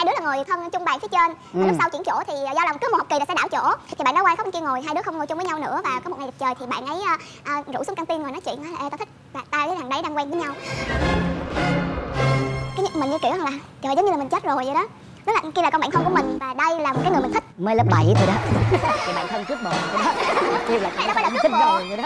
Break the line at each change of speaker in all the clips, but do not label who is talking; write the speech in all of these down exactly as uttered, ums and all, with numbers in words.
hai đứa là ngồi thân chung bàn phía trên, ừ. lúc sau chuyển chỗ thì do là cứ một học kỳ là sẽ đảo chỗ, thì bạn đó qua không kia ngồi, hai đứa không ngồi chung với nhau nữa. Và có một ngày đẹp trời thì bạn ấy à, à, rủ xuống căng tin ngồi nói chuyện, nói ê tao thích tao với thằng đấy đang quen với nhau. Cái mình như kiểu là trời, giống như là mình chết rồi vậy đó. Đó là kia là con bạn thân của mình và đây là một cái người mình thích.
Mới lớp bảy thôi đó. Thì bạn thân cướp bồ vậy đó. Kia là
này đâu phải là cướp
thích
bồ
rồi vậy đó.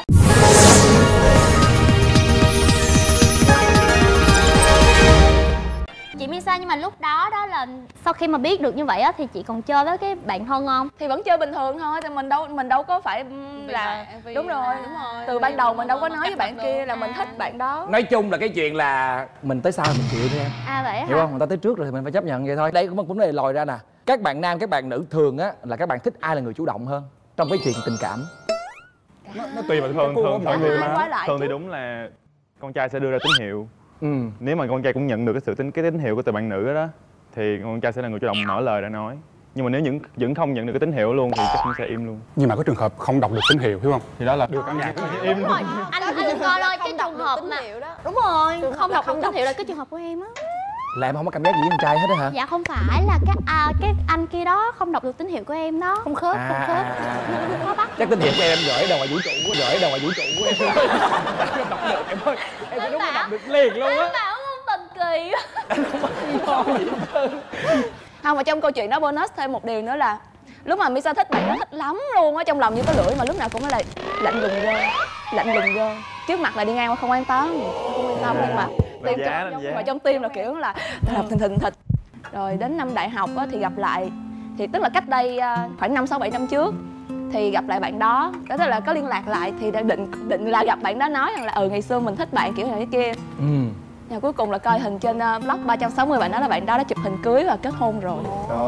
Chị Misa, nhưng mà lúc đó đó là sau khi mà biết được như vậy á thì chị còn chơi với cái bạn thân không?
Thì vẫn chơi bình thường thôi, thì mình đâu mình đâu có phải là vì đúng rồi, đúng rồi. Từ ban đầu mình đâu có nói với bạn kia là mình thích bạn đó.
Nói chung là cái chuyện là mình tới sau mình chịu thôi em.
À vậy hả?
Hiểu không? Người ta tới trước rồi thì mình phải chấp nhận vậy thôi. Đây cũng vấn đề lòi ra nè. Các bạn nam, các bạn nữ thường á là các bạn thích ai là người chủ động hơn trong cái chuyện tình cảm?
Nó, nó tùy vào thường thường mọi người mà. Thường thì đúng là con trai sẽ đưa ra tín hiệu. Ừ. Nếu mà con trai cũng nhận được cái sự tín cái tín hiệu của từ bạn nữ đó, đó thì con trai sẽ là người chủ động mở lời ra nói. Nhưng mà nếu những vẫn không nhận được cái tín hiệu luôn thì chắc cũng sẽ im luôn.
Nhưng mà có trường hợp không đọc được tín hiệu, hiểu không? Thì đó là đưa cả nhà
im luôn. Anh anh coi coi cái trường hợp mà đúng rồi, không đọc được tín hiệu là cái trường hợp của em á.
Là em không có cảm giác gì với con trai hết đó hả?
Dạ không phải là cái à, cái anh kia đó không đọc được tín hiệu của em đó. Không khớp,
à,
không khớp.
Khó bắt. Chắc tín hiệu của em gửi đầu ngoài vũ trụ, gửi đầu ngoài vũ trụ của em. Em đọc được em ơi. Em phải đúng là đọc được liền luôn á.
Anh bảo không tình kỳ.
Anh không có gì lo gì hết.
Không, mà trong câu chuyện đó bonus thêm một điều nữa là lúc mà Misa thích bạn nó thích lắm luôn á, trong lòng như có lưỡi mà lúc nào cũng nói là lạnh lùng ghê, lạnh lùng ghê. Trước mặt là đi ngang qua không quan tâm, không quan tâm nhưng mà tim trong, trong, mà trong tim là kiểu là thình thình thình thịch. Rồi đến năm đại học á, thì gặp lại, thì tức là cách đây khoảng năm sáu bảy năm trước thì gặp lại bạn đó, đó tức là có liên lạc lại thì định định là gặp bạn đó nói rằng là ừ ngày xưa mình thích bạn kiểu này cái kia. Ừ. Nhưng cuối cùng là coi hình trên uh, blog ba trăm sáu mươi bạn đó là bạn đó đã chụp hình cưới và kết hôn rồi.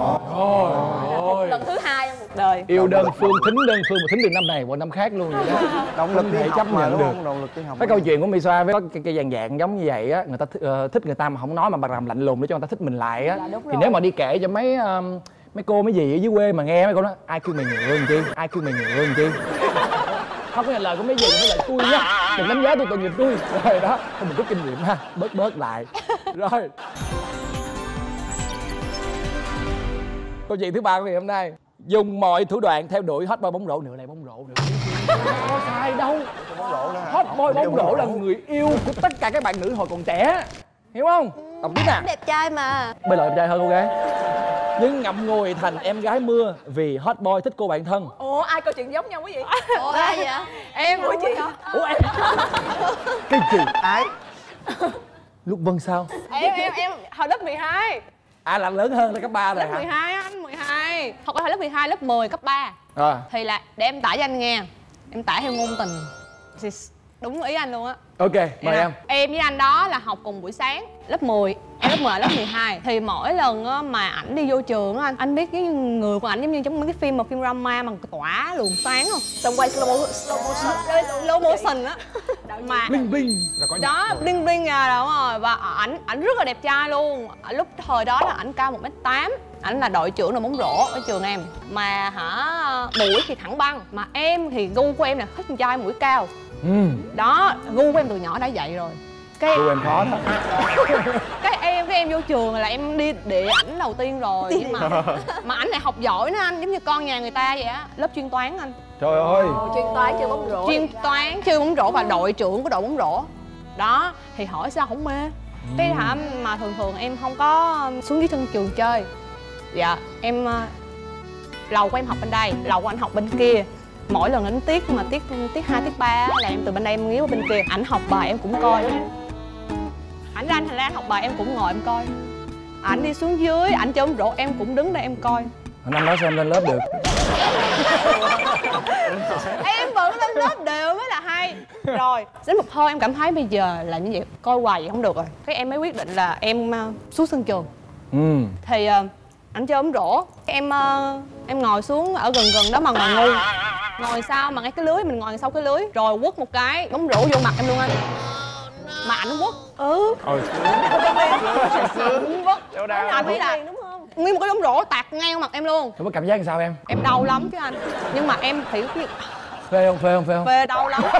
Trời.
Lần thứ hai trong cuộc đời.
Yêu đơn phương, thính đơn phương mà thính từ năm này qua năm khác luôn vậy đó.
Động lực
để chấp nhận được.
Động lực đi học.
Cái câu chuyện của Misa với cái, cái dạng dạng giống như vậy á, người ta th uh, thích người ta mà không nói mà bà làm lạnh lùng để cho người ta thích mình lại á. Dạ, thì nếu mà đi kể cho mấy uh, mấy cô mấy dì ở dưới quê mà nghe mấy cô nói ai kêu mày nhựa làm chi, ai kêu mày nhựa làm chi. Không có nghe lời của mấy dì phải lời tôi nhá, đừng đánh giá tôi tội nghiệp tôi. Rồi đó, thôi mình rút kinh nghiệm ha, bớt bớt lại. Rồi. Câu chuyện thứ ba của ngày hôm nay, dùng mọi thủ đoạn theo đuổi hot boy bóng rổ. Nửa này bóng rổ nữa, có sai đâu. Hot boy bóng rổ là người yêu của tất cả các bạn nữ hồi còn trẻ, hiểu không? Đọc tiếp nè.
Đẹp trai mà.
Bây giờ đẹp trai hơn cô gái, nhưng ngậm ngùi thành em gái mưa vì hot boy thích cô bạn thân.
Ủa ai câu chuyện giống nhau quý vị? Ủa ai vậy? Em của chị hả?
Ủa em? Cái gì? Ai? Lúc Vân sao?
Em em em hồi lớp mười hai.
À là lớn hơn là cấp ba rồi
hả?
Lớp
mười hai anh, mười hai. Thật ra hồi lớp mười hai, lớp mười, cấp ba.
À.
Thì là để em tả cho anh nghe. Em tả theo ngôn tình. Đúng ý anh luôn á.
Ok, mời em.
Em với anh đó là học cùng buổi sáng. Lớp mười, em lớp mười, lớp mười hai. Thì mỗi lần á, mà ảnh đi vô trường á anh Anh biết cái người của ảnh giống như trong mấy cái phim mà phim drama mà tỏa luồng sáng không? Xong quay slow motion, slow motion á. Mà
bling bling là có
đó, bling bling à, đúng rồi. Và ảnh ảnh rất là đẹp trai luôn. Lúc thời đó là ảnh cao một mét tám. Ảnh là đội trưởng đội bóng rổ ở trường em. Mà hả, mũi thì thẳng băng. Mà em thì gu của em là thích con trai mũi cao. Ừ. Đó, gu của em từ nhỏ đã vậy rồi. Cái
gu em khó đó.
Cái em cái em vô trường là em đi địa ảnh đầu tiên rồi. Nhưng mà mà ảnh lại học giỏi nữa anh, giống như con nhà người ta vậy á. Lớp chuyên toán anh.
Trời ơi.
Chuyên toán chơi bóng rổ. Chuyên toán chơi bóng rổ và đội trưởng của đội bóng rổ. Đó, thì hỏi sao không mê. Ừ. Cái hả mà thường thường em không có xuống dưới sân trường chơi. Dạ, em lầu của em học bên đây, lầu của anh học bên kia. Mỗi lần đến tiết mà tiết tiết hai tiết ba là em từ bên đây em nghiếu bên kia. Ảnh học bài em cũng coi. Ảnh ra anh hành lang học bài em cũng ngồi em coi. Ảnh đi xuống dưới, ảnh chơi bóng rổ em cũng đứng đây em coi.
Năm đó sao em lên lớp được?
Em vẫn lên lớp đều mới là hay. Rồi, đến một thôi em cảm thấy bây giờ là như vậy, coi hoài vậy không được rồi. Cái em mới quyết định là em uh, xuống sân trường. Ừ. Thì uh, ảnh chơi bóng rổ, em uh, em ngồi xuống ở gần gần đó mà ngồi ngu. Ngồi sau mà ngay cái lưới, mình ngồi sau cái lưới. Rồi quất một cái bóng rổ vô mặt em luôn anh. Mà ảnh quất. Ừ. Ôi sướng. Quất. Anh biết là nguyên một cái bóng rổ tạt ngay vào mặt em luôn.
Có cảm giác làm sao em?
Em đau lắm chứ anh. Nhưng mà em thì
phê không, phê không, phê không?
Phê đau lắm.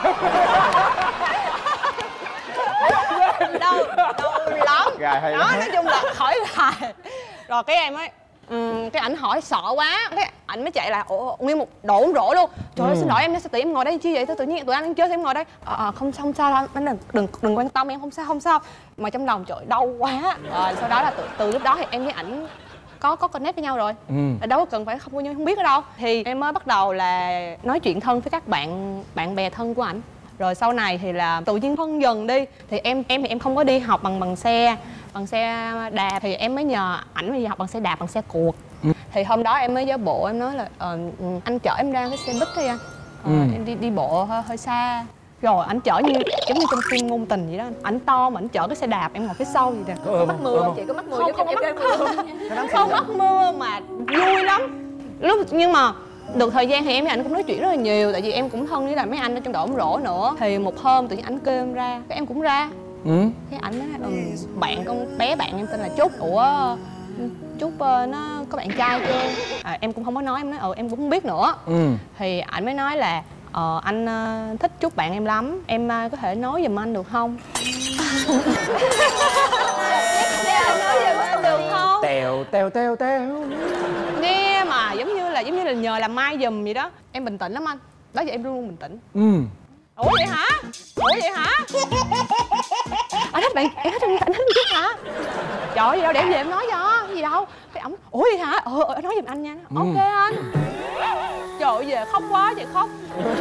đau, đau lắm. Đó, nói chung là khỏi lại.
Rồi cái em ấy um, cái ảnh hỏi sợ quá, cái ảnh mới chạy là ủa nguyên một độ ống rổ luôn. Trời ơi, ừ. xin lỗi em, sao tự em ngồi đây chi vậy? Tôi tự nhiên tụi anh ăn chơi thì em ngồi đây. Ờ à, không sao không sao đâu, anh đừng đừng đừng quan tâm em, không sao không sao. Mà trong lòng trời đau quá. Rồi sau đó là từ, từ lúc đó thì em với ảnh có có connect với nhau rồi. Ừ. Đâu có cần phải không không biết ở đâu. Thì em mới bắt đầu là nói chuyện thân với các bạn bạn bè thân của ảnh. Rồi sau này thì là tự nhiên thân dần đi. Thì em em thì em không có đi học bằng bằng xe bằng xe đạp, thì em mới nhờ ảnh đi học bằng xe đạp, bằng xe cuộc. Ừ. Thì hôm đó em mới giả bộ em nói là ờ, anh chở em ra cái xe buýt đi anh. Ờ, ừ. Em đi đi bộ hơi, hơi xa. Rồi ảnh chở như giống như trong phim ngôn tình vậy đó. Ảnh to mà ảnh chở cái xe đạp, em ngồi phía sau vậy nè.
Có, có mắc mưa không chị? Có mắc mưa
không? Không có mắc mưa. Không mắc mưa mà vui lắm. Lúc nhưng mà được thời gian thì em với ảnh cũng nói chuyện rất là nhiều, tại vì em cũng thân với lại mấy anh ở trong đội ống rổ nữa. Thì một hôm tự nhiên ảnh kêu em ra, cái em cũng ra. Ừ. Cái ảnh nói ừ, bạn con bé bạn em tên là Trúc. Ủa Trúc uh, nó có bạn trai chưa? À, em cũng không có nói, em nói ừ em cũng không biết nữa. Ừ. Thì ảnh mới nói là ờ anh uh, thích Trúc bạn em lắm, em uh, có thể nói giùm anh được không? Nói giùm anh được không?
Tèo tèo tèo tèo.
Nghe mà giống như là giống như là nhờ làm mai giùm vậy đó. Em bình tĩnh lắm anh. Đó giờ em luôn luôn bình tĩnh. Ừ. Ủa vậy hả? Ủa vậy hả? Anh thích bạn, em thích anh, anh thích Trúc hả? Trời ơi, gì đâu để em về em nói cho, cái gì đâu. Cái ổng, ủa vậy hả? Ờ, ờ nói giùm anh nha. Ừ. Ok anh. Trời ơi, về khóc quá, vậy khóc.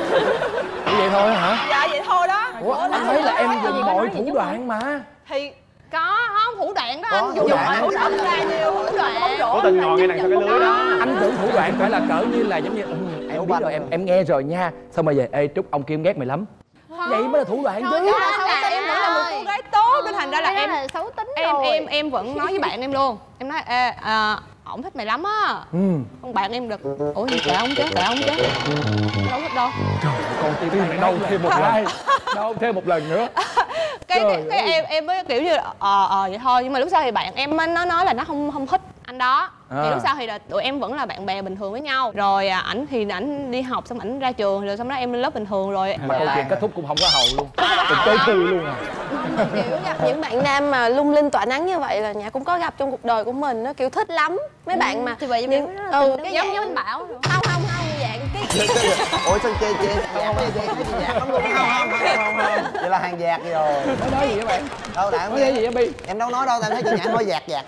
Vậy thôi hả?
Dạ vậy thôi đó.
Ủa, anh thấy là em dùng mọi thủ đoạn mà.
Thì có không thủ đoạn đó anh, dùng mọi thủ đoạn ra nhiều thủ đoạn.
Có tình ngồi ngay đằng sau cái lưới đó.
Anh tưởng thủ đoạn phải là cỡ như là giống như ừ, em biết rồi, em em nghe rồi nha. Xong rồi về, ê Trúc ông kia em ghét mày lắm. Vậy mới là thủ đoạn chứ.
Là em vẫn là một cô gái tốt nên thành ra là em xấu tính em em em vẫn nói với bạn em luôn. Em nói ê à, ổng thích mày lắm á. Ừ. Con bạn em được. Ủa gì kệ ổng chứ, kệ ổng chứ. Đâu thích đâu.
Trời ơi, con tim này đau thêm một lần. Đau thêm một lần nữa.
Cái cái, cái em em mới kiểu như ờ ờ vậy thôi, nhưng mà lúc sau thì bạn em nó nói là nó không không thích anh đó. À. Thì lúc sau thì là tụi em vẫn là bạn bè bình thường với nhau. Rồi à, ảnh thì ảnh đi học xong ảnh ra trường rồi xong đó em lên lớp bình thường rồi.
Mà câu chuyện kết thúc cũng không có hậu luôn. Cũng tới thư luôn à.
Kiểu gặp những bạn nam mà lung linh tỏa nắng như vậy là Nhã cũng có gặp trong cuộc đời của mình, nó kiểu thích lắm. Mấy ừ. bạn mà
thì vậy
nhưng
ừ cái giống như anh Bảo.
Không không không dạng cái
ủa sao chê chê không có gì không không không không vậy là hàng dạt rồi.
Nói nói gì các bạn?
Đâu đã
nói gì vậy Bi?
Em đâu nói đâu, em thấy chị Nhã hơi dạt dạt.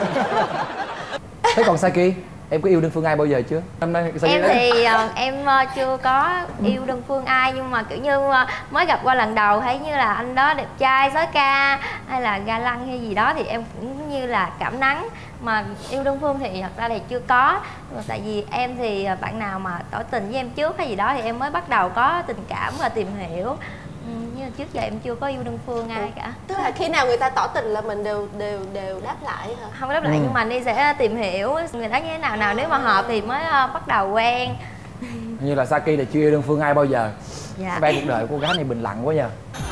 Thế còn Saki, em có yêu đơn phương ai bao giờ chưa? Năm nay
em thì uh, em uh, chưa có yêu đơn phương ai, nhưng mà kiểu như uh, mới gặp qua lần đầu thấy như là anh đó đẹp trai, sói ca hay là ga lăng hay gì đó thì em cũng như là cảm nắng. Mà yêu đơn phương thì thật ra thì chưa có. Tại vì em thì bạn nào mà tỏ tình với em trước hay gì đó thì em mới bắt đầu có tình cảm và tìm hiểu. Ừ, nhưng trước giờ em chưa có yêu đơn phương ai cả.
Tức là khi nào người ta tỏ tình là mình đều đều đều đáp lại hả?
Không đáp lại ừ. nhưng mà đi sẽ tìm hiểu người ta như thế nào nào, nếu mà hợp thì mới uh, bắt đầu quen.
Như là Saki là chưa yêu đơn phương ai bao giờ.
Dạ.
Ban cuộc đời của cô gái này bình lặng quá nha.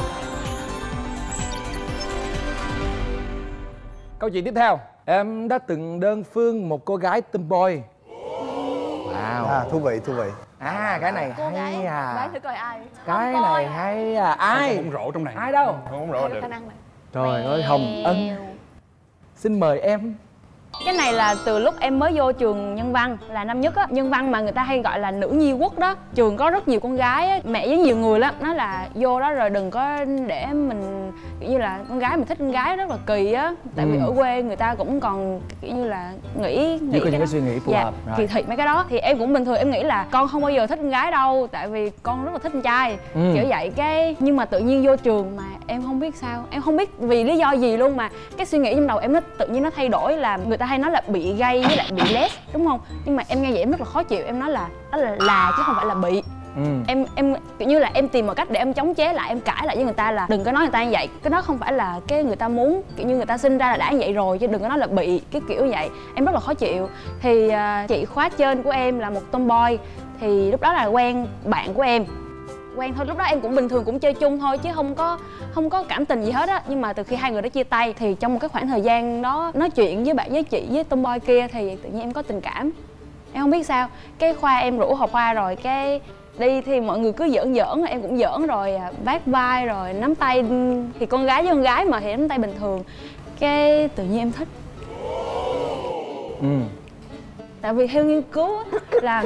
Câu chuyện tiếp theo, em đã từng đơn phương một cô gái tomboy. Wow.
À, thú vị thú vị.
À cái này
cô
hay
gái,
à.
Gái thử coi ai.
Cái này hay à. Ai?
Không rổ trong này.
Ai đâu?
Không rổ được.
Trời ơi Hồng Ân. Xin mời em.
Cái này là từ lúc em mới vô trường nhân văn là năm nhất á, nhân văn mà người ta hay gọi là nữ nhi quốc đó. Trường có rất nhiều con gái á, mẹ với nhiều người lắm nói là vô đó rồi đừng có để mình kiểu như là con gái mình thích con gái rất là kỳ á. Tại ừ. vì ở quê người ta cũng còn kiểu như là nghĩ nghĩ
có những cái suy nghĩ phù
dạ,
hợp rồi.
Kỳ thị mấy cái đó thì em cũng bình thường, em nghĩ là con không bao giờ thích con gái đâu, tại vì con rất là thích con trai. Ừ. Kiểu vậy cái nhưng mà tự nhiên vô trường mà em không biết sao, em không biết vì lý do gì luôn mà cái suy nghĩ trong đầu em nó tự nhiên nó thay đổi. Là người ta hay nói là bị gay với lại bị less đúng không, nhưng mà em nghe vậy em rất là khó chịu. Em nói là đó là là chứ không phải là bị. Ừ. em em kiểu như là em tìm một cách để em chống chế lại, em cãi lại với người ta là đừng có nói người ta như vậy, cái đó không phải là cái người ta muốn, kiểu như người ta sinh ra là đã như vậy rồi chứ đừng có nói là bị cái kiểu vậy. Em rất là khó chịu. Thì uh, chị khóa trên của em là một tomboy, thì lúc đó là quen bạn của em, quen thôi. Lúc đó em cũng bình thường, cũng chơi chung thôi chứ không có không có cảm tình gì hết á. Nhưng mà từ khi hai người đó chia tay thì trong một cái khoảng thời gian đó nói chuyện với bạn với chị với tomboy kia thì tự nhiên em có tình cảm. Em không biết sao, cái khoa em rủ học khoa rồi cái đi thì mọi người cứ giỡn giỡn, em cũng giỡn rồi vác vai rồi nắm tay, thì con gái với con gái mà thì nắm tay bình thường. Cái tự nhiên em thích.
Ừ.
Tại vì theo nghiên cứu á, là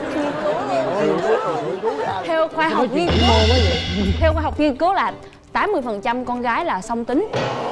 theo khoa học nghiên cứu theo khoa học nghiên cứu là tám mươi phần trăm con gái là song tính.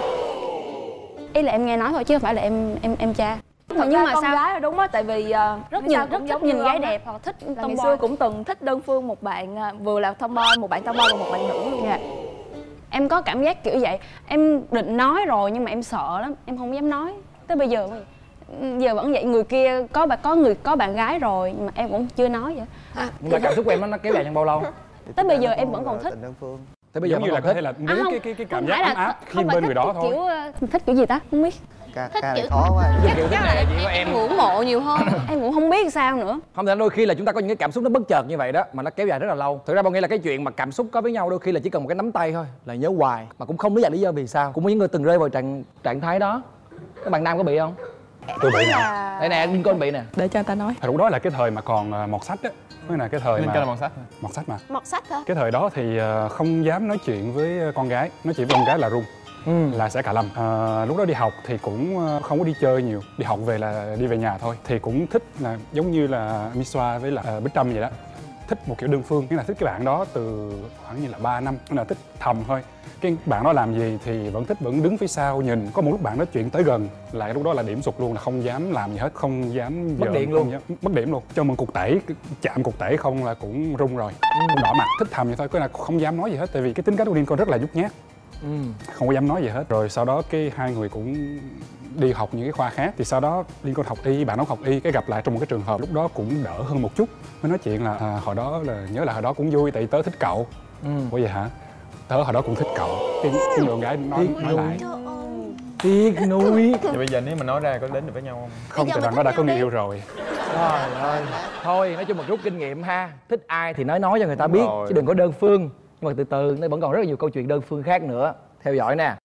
Ý là em nghe nói thôi chứ không phải là em em em tra.
Thật nhưng mà con sao? Gái là đúng á, tại vì uh,
rất nhiều rất thích nhìn gái đẹp hoặc thích
tomboy. Ngày xưa cũng từng thích đơn phương một bạn uh, vừa là tomboy, một bạn tomboy và một bạn nữ luôn.
Yeah. Em có cảm giác kiểu vậy. Em định nói rồi nhưng mà em sợ lắm, em không dám nói. Tới bây giờ giờ vẫn vậy, người kia có bạn có người có bạn gái rồi nhưng mà em cũng chưa nói vậy.
À, nhưng mà cảm xúc của em nó kéo dài trong bao lâu?
Tới bây giờ em vẫn còn thích.
Tới bây giờ
như là có thể là muốn à, cái cái cái cảm giác ấm áp khi bên người đó thôi.
Kiểu thích kiểu gì ta? Không biết.
Ca, ca này khó quá.
Kiểu thích này chỉ có em ngưỡng mộ nhiều hơn.
Em cũng không biết sao nữa.
Không thể đôi khi là chúng ta có những cái cảm xúc nó bất chợt như vậy đó mà nó kéo dài rất là lâu. Thực ra bao nghĩa là cái chuyện mà cảm xúc có với nhau đôi khi là chỉ cần một cái nắm tay thôi là nhớ hoài mà cũng không biết là lý do vì sao. Cũng có những người từng rơi vào trạng trạng thái đó. Các bạn nam có bị không?
Tôi bị nè.
Đây nè, Lincoln bị nè.
Để cho người ta nói.
Lúc đó là cái thời mà còn mọt sách á. Với là cái thời
Nên
mà
là mọt sách.
Mọt sách mà.
Mọt sách hả?
Cái thời đó thì không dám nói chuyện với con gái, nói chuyện với con gái là run. Ừ. Là sẽ cà lâm. À, lúc đó đi học thì cũng không có đi chơi nhiều, đi học về là đi về nhà thôi. Thì cũng thích là giống như là Miswa với là uh, Bích Trâm vậy đó, thích một kiểu đơn phương, nghĩa là thích cái bạn đó từ khoảng như là ba năm, là thích thầm thôi. Cái bạn đó làm gì thì vẫn thích, vẫn đứng phía sau nhìn. Có một lúc bạn nói chuyện tới gần là lúc đó là điểm sụt luôn, là không dám làm gì hết, không dám
mất điện luôn,
dám, mất điểm luôn. Cho mình cục tẩy, chạm cục tẩy không là cũng run rồi, cũng đỏ mặt, thích thầm vậy thôi, cái là không dám nói gì hết, tại vì cái tính cách của Lincoln rất là nhút nhát. Ừ. Không có dám nói gì hết. Rồi sau đó cái hai người cũng đi học những cái khoa khác. Thì sau đó Lincoln học y, bạn nó học y, cái gặp lại trong một cái trường hợp lúc đó cũng đỡ hơn một chút. Mới nói chuyện là à, hồi đó là nhớ là hồi đó cũng vui tại vì tớ thích cậu. Ừ. Ủa vậy hả? Tớ hồi đó cũng thích cậu. Cái, cái người gái nói, nói lại
tiếc nuối.
Thì bây giờ nếu mà nói ra có đến được với nhau không?
Không, tại rằng nó đã có người yêu rồi.
Trời ơi. Thôi nói chung một rút kinh nghiệm ha. Thích ai thì nói nói cho người ta biết chứ đừng có đơn phương. Nhưng mà từ từ nó vẫn còn rất là nhiều câu chuyện đơn phương khác nữa. Theo dõi nè.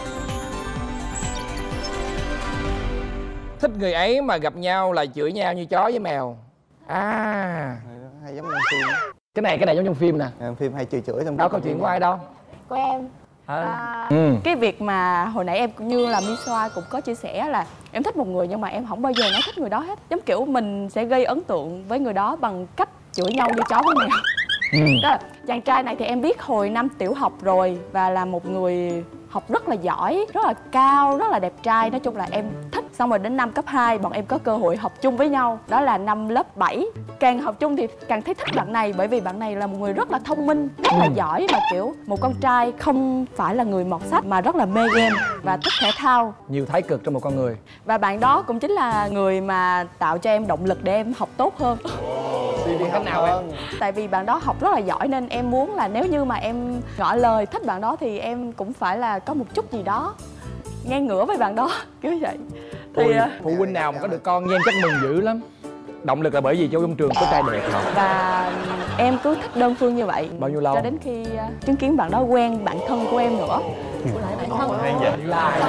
Thích người ấy mà gặp nhau là chửi nhau như chó với mèo. À,
hay giống trong phim.
Cái này cái này giống trong phim nè.
À, phim hay chửi chửi trong
đâu câu chuyện của ai đâu?
Của em.
À.
À,
ừ.
Cái việc mà hồi nãy em cũng như là Miswa cũng có chia sẻ là em thích một người nhưng mà em không bao giờ nói thích người đó hết. Giống kiểu mình sẽ gây ấn tượng với người đó bằng cách chửi nhau như chó với mèo. Ừ. Đó là chàng trai này thì em biết hồi năm tiểu học rồi và là một người học rất là giỏi, rất là cao, rất là đẹp trai. Nói chung là em thích. Xong rồi đến năm cấp hai bọn em có cơ hội học chung với nhau. Đó là năm lớp bảy. Càng học chung thì càng thấy thích bạn này. Bởi vì bạn này là một người rất là thông minh, rất là giỏi. Mà kiểu một con trai không phải là người mọt sách mà rất là mê game và thích thể thao.
Nhiều thái cực trong một con người.
Và bạn đó cũng chính là người mà tạo cho em động lực để em học tốt hơn.
Bằng cách nào em?
Tại vì bạn đó học rất là giỏi nên em muốn là nếu như mà em ngỏ lời thích bạn đó thì em cũng phải là có một chút gì đó ngang ngửa với bạn đó, kiểu vậy. Thì
Ôi, phụ huynh nào mà có được con nhem chắc mừng dữ lắm. Động lực là bởi vì trong trường có trai đẹp không?
Và em cứ thích đơn phương như vậy.
Bao nhiêu lâu?
Cho đến khi uh, chứng kiến bạn đó quen bạn thân của em nữa.
Ừ.
Lại bạn thân.
Hay vậy?
Lại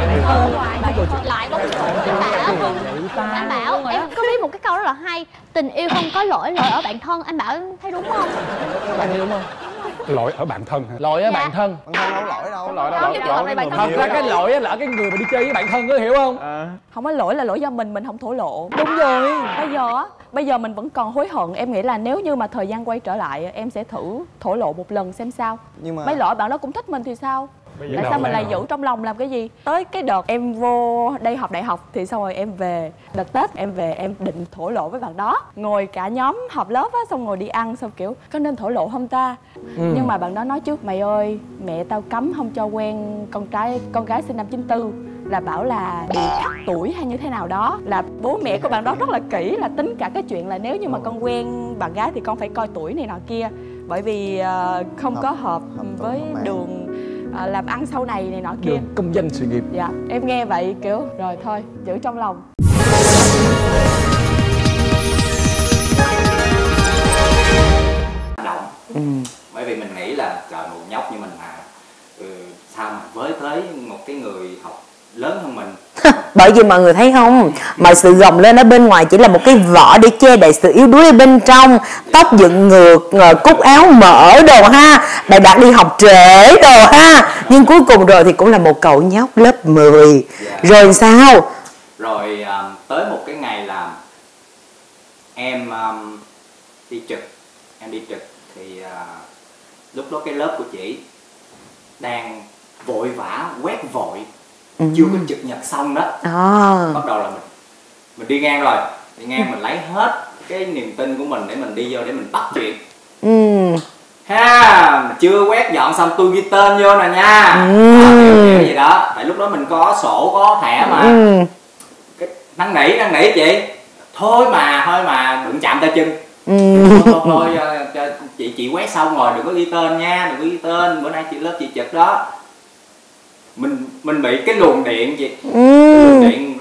lại anh bảo em có biết một cái câu rất là hay, tình yêu không có lỗi, lỗi ở bạn thân. Anh bảo thấy đúng không?
Bạn thấy đúng không?
Lỗi ở bạn thân hả?
Lỗi ở bạn thân.
Bạn thân đâu lỗi đâu.
Lỗi đâu.
Thật ra cái lỗi là ở cái người mà đi chơi với bạn thân đó, hiểu không?
À.
Không có lỗi là lỗi do mình, mình không thổ lộ. Đúng rồi. Bây giờ á, bây giờ mình vẫn còn hối hận. Em nghĩ là nếu như mà thời gian quay trở lại, em sẽ thử thổ lộ một lần xem sao. Nhưng mà mấy lỗi bạn đó cũng thích mình thì sao? Tại sao mình lại giữ trong lòng làm cái gì? Tới cái đợt em vô đây học đại học thì xong rồi em về. Đợt Tết em về em định thổ lộ với bạn đó. Ngồi cả nhóm họp lớp á, xong ngồi đi ăn xong kiểu có nên thổ lộ không ta? Ừ. Nhưng mà bạn đó nói trước, mày ơi mẹ tao cấm không cho quen con trai con gái sinh năm chín tư, là bảo là bị khắc tuổi hay như thế nào đó. Là bố mẹ của bạn đó rất là kỹ, là tính cả cái chuyện là nếu như mà con quen bạn gái thì con phải coi tuổi này nọ kia. Bởi vì uh, không hợp, có hợp, hợp với đường À, làm ăn sau này này nọ kia.
Đường công danh sự nghiệp.
Dạ, em nghe vậy kiểu rồi thôi, giữ trong lòng.
Động. Ừ. Bởi vì mình nghĩ là trời một nhóc như mình mà ừ, sao mà với tới một cái người học lớn hơn mình.
Bởi vì mọi người thấy không, mọi sự gồng lên ở bên ngoài chỉ là một cái vỏ để che đậy sự yếu đuối ở bên trong. Tóc dựng ngược, cúc áo mở đồ ha, bài đạt đi học trễ đồ ha. Nhưng cuối cùng rồi thì cũng là một cậu nhóc lớp mười. Rồi sao?
Rồi um, tới một cái ngày là em um, đi trực, em đi trực thì uh, lúc đó cái lớp của chị đang vội vã quét vội, ừ. chưa có trực nhật xong đó. À. Bắt đầu là mình mình đi ngang rồi, đi ngang mình lấy hết cái niềm tin của mình để mình đi vô để mình bắt chuyện. Ừ. Ha, chưa quét dọn xong tôi ghi tên vô nè nha. Ừ. À, kiểu, kiểu gì đó. Tại lúc đó mình có sổ có thẻ mà. Ừ. Cái năn nỉ năn nỉ chị. Thôi mà, thôi mà đừng chạm tay chân. Ừ. Thôi, thôi, thôi chị chị quét xong rồi đừng có ghi tên nha, đừng có ghi tên, bữa nay chị lớp chị trực đó. Mình mình bị cái luồng điện chị. Ừ. Cái luồng điện.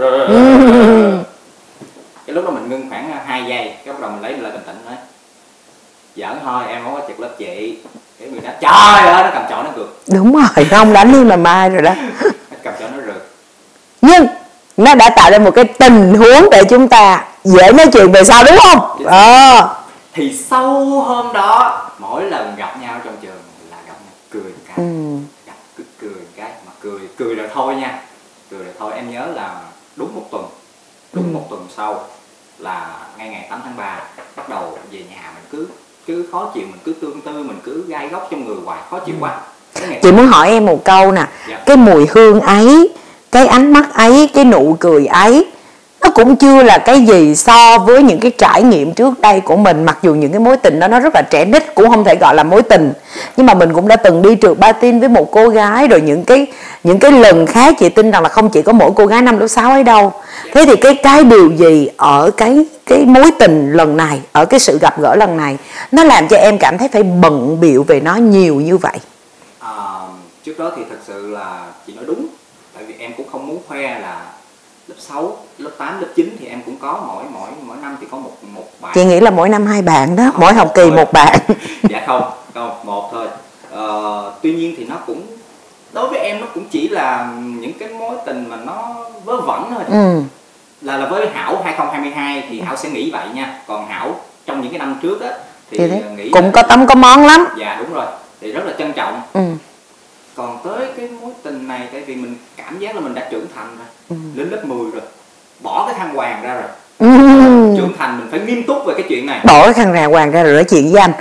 Ừ. Cái lúc đó mình ngưng khoảng hai giây, cái bắt đầu mình lấy lại bình tĩnh nói. Giỡn thôi, em không có trực lớp chị. Cái người nói trời ơi, nó cầm chổi nó rượt. Đúng rồi, không đánh luôn là mai rồi đó. Nó cầm chổi nó rượt. Nhưng nó đã tạo ra một cái tình huống để chúng ta dễ nói chuyện về sau đúng không? Ờ. Thì sau hôm đó, mỗi lần gặp nhau trong trường là gặp nhau cười cái. Ừ. Gặp cứ cười cái, mà cười, cười rồi thôi nha. Cười rồi thôi, em nhớ là đúng một tuần. Đúng ừ. một tuần sau là ngay ngày tám tháng ba bắt đầu về nhà mình cứ cứ khó chịu, mình cứ tương tư, mình cứ gai góc trong người hoài, khó chịu quá. Chị muốn hỏi em một câu nè. Dạ. Cái mùi hương ấy, cái ánh mắt ấy, cái nụ cười ấy, nó cũng chưa là cái gì so với những cái trải nghiệm trước đây của mình. Mặc dù những cái mối tình đó nó rất là trẻ nít, cũng không thể gọi là mối tình, nhưng mà mình cũng đã từng đi trượt patin với một cô gái. Rồi những cái những cái lần khác chị tin rằng là không chỉ có mỗi cô gái năm lớp sáu ấy đâu. Thế thì cái cái điều gì ở cái cái mối tình lần này, ở cái sự gặp gỡ lần này, nó làm cho em cảm thấy phải bận bịu về nó nhiều như vậy? À, trước đó thì thật sự là chị nói đúng. Tại vì em cũng không muốn khoe là lớp sáu, lớp tám, lớp chín thì em cũng có mỗi mỗi mỗi năm thì có một một bạn. Chị nghĩ là mỗi năm hai bạn đó, không, mỗi học kỳ thôi. Một bạn. Dạ không, không, một thôi. Ờ, tuy nhiên thì nó cũng đối với em nó cũng chỉ là những cái mối tình mà nó vớ vẩn thôi. Ừ. Là là với Hảo hai không hai hai thì Hảo sẽ nghĩ vậy nha. Còn Hảo trong những cái năm trước á thì, thì nghĩ cũng là, có tấm có món lắm. Dạ đúng rồi. Thì rất là trân trọng. Ừ. Còn tới cái mối tình này tại vì mình cảm giác là mình đã trưởng thành rồi. Ừ. Lên lớp mười rồi. Bỏ cái thăng hoàng ra rồi. Ừ. Trưởng thành mình phải nghiêm túc về cái chuyện này. Bỏ cái thăng hoàng ra rồi nói chuyện với anh.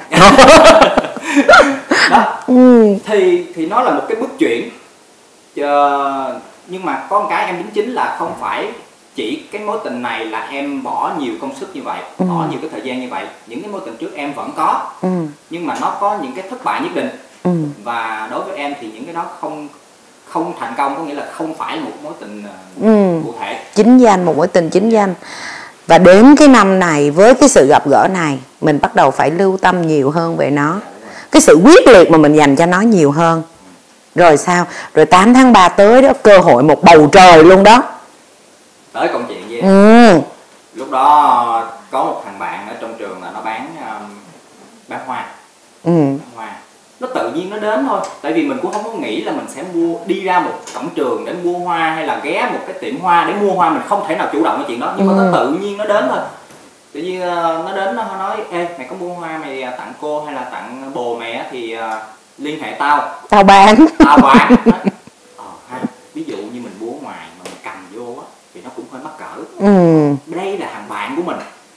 Đó. Ừ. Thì thì nó là một cái bước chuyển. Chờ, nhưng mà có một cái em đính chính là không phải chỉ cái mối tình này là em bỏ nhiều công sức như vậy, ừ. bỏ nhiều cái thời gian như vậy. Những cái mối tình trước em vẫn có, ừ. nhưng mà nó có những cái thất bại nhất định. Ừ. Và đối với em thì những cái đó không không thành công, có nghĩa là không phải là một mối tình ừ. cụ thể. Chính danh, một mối tình chính danh. Và đến cái năm này với cái sự gặp gỡ này, mình bắt đầu phải lưu tâm nhiều hơn về nó. Cái sự quyết liệt mà mình dành cho nó nhiều hơn. Rồi sao? Rồi tám tháng ba tới đó, cơ hội một bầu trời luôn đó. Tới công chuyện với em. Ừ. Lúc đó có một thằng bạn ở trong trường là nó bán um, bán hoa. Ừ. Bán hoa. Nó tự nhiên nó đến thôi. Tại vì mình cũng không có nghĩ là mình sẽ mua đi ra một cổng trường để mua hoa, hay là ghé một cái tiệm hoa để mua hoa. Mình không thể nào chủ động cái chuyện đó. Nhưng ừ. mà nó tự nhiên nó đến thôi. Tự nhiên uh, nó đến nó nói: ê, mày có mua hoa mày tặng cô hay là tặng bồ mày thì uh, liên hệ tao. Tao bán. Tao bán. Ờ ha, ví dụ như mình mua ở ngoài mà mình cầm vô á thì nó cũng hơi mắc cỡ. Ừ. Đây là thằng bạn của mình.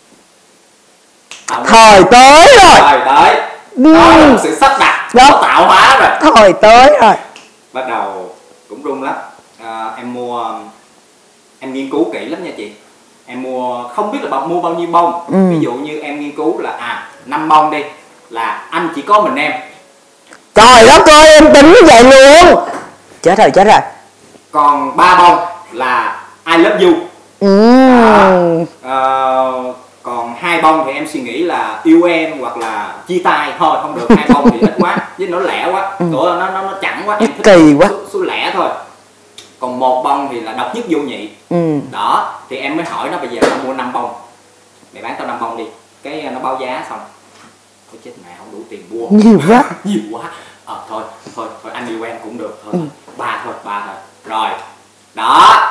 Tao thời tới rồi. Thời tới. Ừ. Đó là một sự sắp đặt. Đó tạo hóa rồi. Thời tới rồi. Bắt đầu cũng rung lắm. À, em mua em nghiên cứu kỹ lắm nha chị. Em mua không biết là bao mua bao nhiêu bông. Ừ. Ví dụ như em nghiên cứu là à năm bông đi là anh chỉ có mình em. Trời đất ơi, em tính vậy luôn. Chết rồi, chết rồi. Còn ba bông là I love you. Ừ. À, uh, còn hai bông thì em suy nghĩ là yêu em hoặc là chia tay thôi, không được. Hai bông thì ít quá, với nó lẻ quá. Ừ. Nó, nó nó chẳng quá, em thích kỳ quá. Số, số lẻ thôi. Còn một bông thì là độc nhất vô nhị. Ừ. Đó, thì em mới hỏi nó bây giờ tao mua năm bông. Mày bán tao năm bông đi. Cái nó báo giá xong. Thôi chết mẹ, không đủ tiền mua. Nhiều quá. Nhiều quá. Ờ thôi, thôi, thôi anh yêu em cũng được thôi. Ừ. Ba thôi, ba thôi. Rồi. Đó.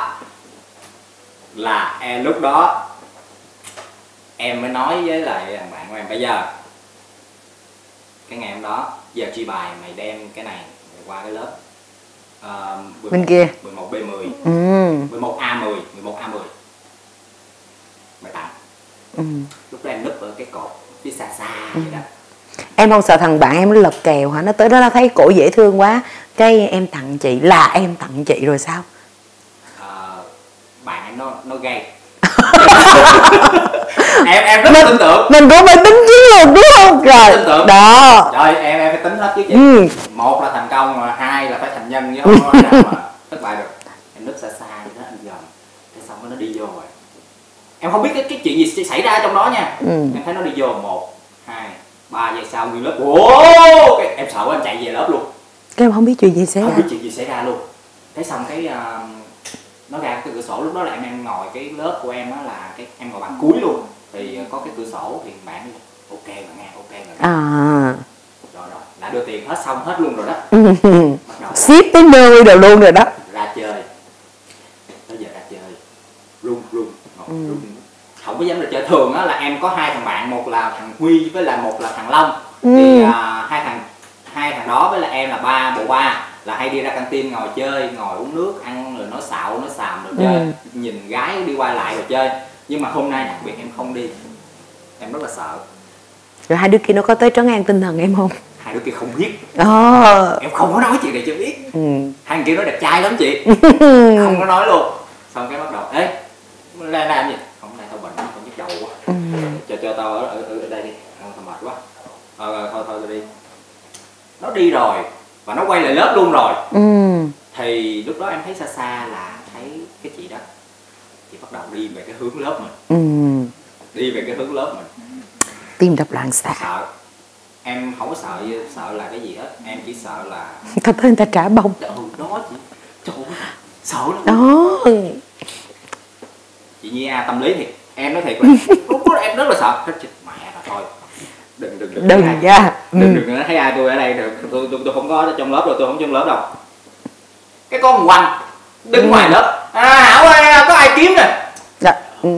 Là em lúc đó em mới nói với lại bạn của em bây giờ cái ngày hôm đó giờ chi bài mày đem cái này mày qua cái lớp uh,
bên kia
mười một B mười,
ừ.
mười một A mười, mười một A mười mày tặng.
Ừ.
Lúc đó em núp ở cái cột phía xa xa ừ. vậy đó.
Em không sợ thằng bạn em nó lật kèo hả? Nó tới đó nó thấy cổ dễ thương quá, cái em tặng chị, là em tặng chị rồi sao?
À, bạn em nó nó gay. em em rất mình, tin tưởng.
Mình cũng phải tính chiến lược đúng không? Rồi
tin tưởng.
Đó.
Rồi em em phải tính hết chứ chị.
Ừ.
Một là thành công, mà hai là phải thành nhân chứ không có nào mà thất bại được. Em núp xa xa vậy đó, anh gần. Thế xong nó đi vô rồi. Em không biết cái, cái chuyện gì xảy ra trong đó nha. Ừ. Em thấy nó đi vô một, hai, ba giây sau nguyên lớp. Ồ, em sợ quá em chạy về lớp luôn.
Cái em không biết chuyện gì xảy ra.
Không biết chuyện gì xảy ra luôn. Thế xong cái uh, nó ra cái cửa sổ, lúc đó là em em ngồi cái lớp của em á là cái em ngồi bàn cuối luôn. Thì uh, có cái cửa sổ thì bạn đi ok mà nghe, ok mà nghe.
À.
Rồi rồi, đã đưa tiền hết xong hết luôn rồi đó.
Ship tới nơi đều luôn rồi đó.
Ra chơi. Tới giờ ra chơi. Run run, ngồi ừ. run. Không có dám ra chơi. Thường á là em có hai thằng bạn, một là thằng Huy với là một là thằng Long. Ừ. Thì uh, hai thằng hai thằng đó với là em là ba bộ ba là hay đi ra căng tin ngồi chơi, ngồi uống nước, ăn rồi nói xạo, nói xàm rồi chơi, ừ. nhìn gái đi qua lại rồi chơi. Nhưng mà hôm nay đặc biệt em không đi. Em rất là sợ.
Rồi hai đứa kia nó có tới trấn an tinh thần em không?
Hai đứa kia không biết.
Oh.
Em không có nói chuyện này cho biết. Ừ. Hai người kia nói đẹp trai lắm chị. Không có nói luôn. Xong cái bắt đầu, ê, ra làm gì? Không, nay tao bệnh, tao nhức đầu quá. Ừ. Cho cho tao ở, ở, ở đây đi, tao mệt quá. Ờ, thôi thôi đi. Nó đi rồi và nó quay lại lớp luôn rồi. Ừ. Thì lúc đó em thấy xa xa là thấy cái chị đó, chị bắt đầu đi về cái hướng lớp mình. Ừ. Đi về cái hướng lớp mình.
Tim đập loạn xạ.
Sợ. Em không có sợ sợ là cái gì hết, em chỉ sợ là
thật tới người ta trả bông.
Ừ, đó chị. Trời ơi, sợ lắm.
Đó.
Chị Nhi A tâm lý thiệt, em nói thiệt là lúc đó em rất là sợ. Chết mẹ là thôi. Đừng đừng đừng.
Đừng ra.
Đừng đừng, đừng, đừng thấy ai tôi ở đây được, tôi tôi tôi không có trong lớp rồi, tôi không trong lớp đâu. Cái con quanh đứng ừ. ngoài lớp. À Hảo ơi, có ai kiếm nè.
Dạ.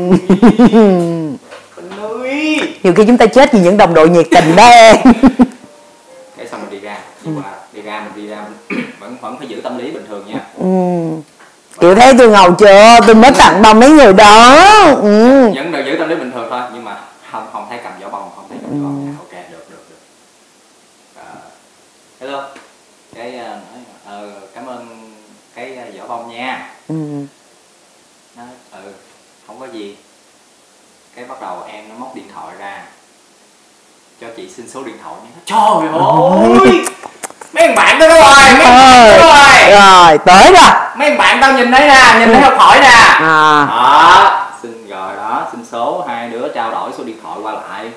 Ơi.
Nhiều khi chúng ta chết vì những đồng đội nhiệt tình đó em.
Cái xong mình đi ra, đi qua, đi ra mình đi ra mình vẫn vẫn phải giữ tâm lý bình thường nha. Ừ.
Kiểu thấy tôi ngầu chưa, tôi mới tặng bao mấy người đó. Ừ.
Vẫn được giữ tâm lý bình thường thôi, nhưng mà không không thấy cầm vỏ bông, không thấy cầm vỏ bông. Ừ. Ok, được được được. À, hello. Cái uh, uh, cảm ơn cái uh, vỏ bông nha. Ừ. Nói, ừ, không có gì. Cái bắt đầu em nó móc điện thoại ra cho chị xin số điện thoại nha. Trời ơi, mấy thằng bạn tao đâu rồi, mấy thằng bạn tao rồi.
Rồi tới rồi.
Mấy thằng bạn tao nhìn thấy nè, nhìn thấy học hỏi nè. À. Đó, xin rồi đó, xin số, hai đứa trao đổi số điện thoại qua lại.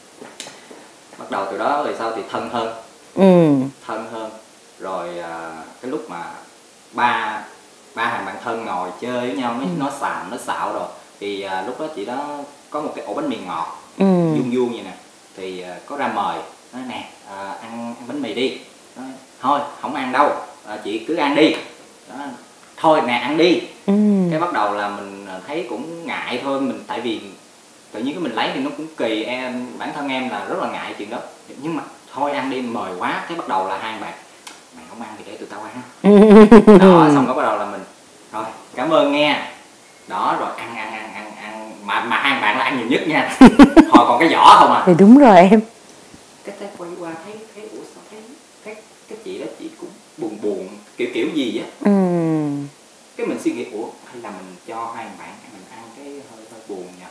Bắt đầu từ đó rồi sau thì thân hơn. Ừ. Thân hơn. Rồi à, cái lúc mà ba ba thằng bạn thân ngồi chơi với nhau, nó nó xàm, nó xạo rồi. Thì à, lúc đó chị đó có một cái ổ bánh mì ngọt, ừ. vuông vuông vậy nè. Thì à, có ra mời, nói nè, à, ăn, ăn bánh mì đi. Nói, thôi, không ăn đâu, à, chị cứ ăn đi. Đó, thôi nè, ăn đi. Ừ. Cái bắt đầu là mình thấy cũng ngại thôi, mình tại vì tự nhiên cái mình lấy thì nó cũng kỳ, em bản thân em là rất là ngại chuyện đó. Nhưng mà thôi ăn đi, mời quá. Cái bắt đầu là hai bạn, mày không ăn thì để tụi tao ăn. Đó, xong cái bắt đầu là mình, thôi, cảm ơn nghe. Đó, rồi ăn ăn ăn ăn ăn mà mà hai bạn là ăn nhiều nhất nha. Hồi còn cái vỏ không à.
Thì đúng rồi em.
Cái tay quay qua thấy thấy ủa sao thấy cái cái chị đó chị cũng buồn buồn kiểu kiểu gì á. Ừ. Cái mình suy nghĩ ủa hay là mình cho hai bạn mình ăn cái hơi hơi buồn nha.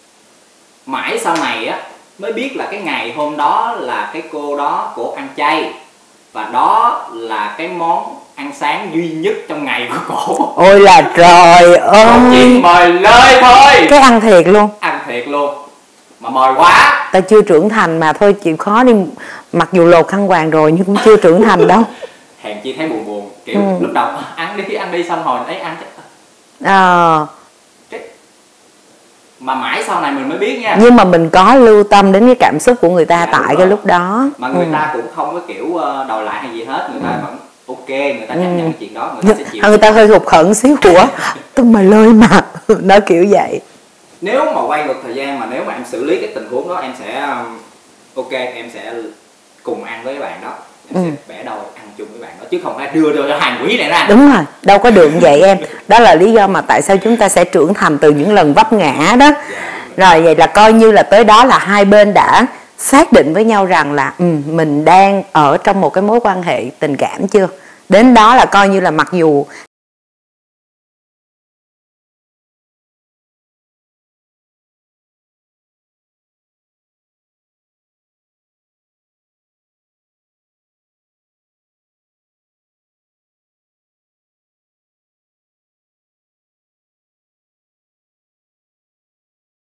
Mãi sau này á mới biết là cái ngày hôm đó là cái cô đó cổ ăn chay và đó là cái món ăn sáng duy nhất trong ngày của cổ.
Ôi là trời ơi.
Chỉ mời lời thôi.
Cái ăn thiệt luôn.
Ăn thiệt luôn. Mà mời quá.
Ta chưa trưởng thành mà thôi chịu khó đi. Mặc dù lột khăn quàng rồi nhưng cũng chưa trưởng thành đâu.
Hèn chi thấy buồn buồn. Kiểu ừ. lúc đầu ăn đi ăn đi xong rồi thấy ăn chắc.
Ờ.
À. Mà mãi sau này mình mới biết nha.
Nhưng mà mình có lưu tâm đến cái cảm xúc của người ta dạ, tại cái lúc đó.
Mà người ừ. ta cũng không có kiểu đòi lại hay gì hết. Người ta ừ. vẫn ok, người ta chấp nhận cái chuyện đó, người ta sẽ chịu. Người
ta hơi hụt hẫng xíu của tôi mà lơi mà nó kiểu vậy.
Nếu mà quay ngược thời gian mà nếu mà em xử lý cái tình huống đó em sẽ ok, em sẽ cùng ăn với bạn đó em ừ. sẽ bẻ đôi ăn chung với bạn đó, chứ không phải đưa đưa cho hàng quý này ra.
Đúng rồi, đâu có được vậy em. Đó là lý do mà tại sao chúng ta sẽ trưởng thành từ những lần vấp ngã đó. Rồi vậy là coi như là tới đó là hai bên đã xác định với nhau rằng là ừ, mình đang ở trong một cái mối quan hệ tình cảm chưa. Đến đó là coi như là mặc dù